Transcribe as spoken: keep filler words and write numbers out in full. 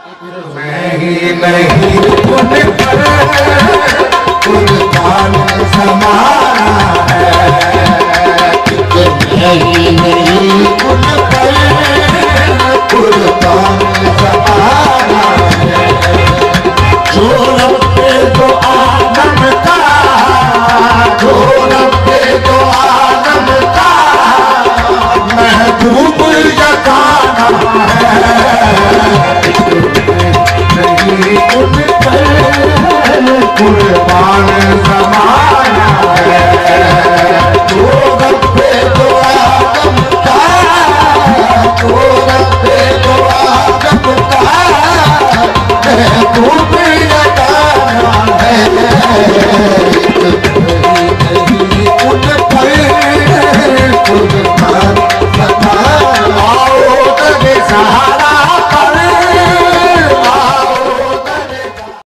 मैं ही नहीं उन पर कुर्बान समाना है, मैं ही नहीं उन पर कुर्बान समाना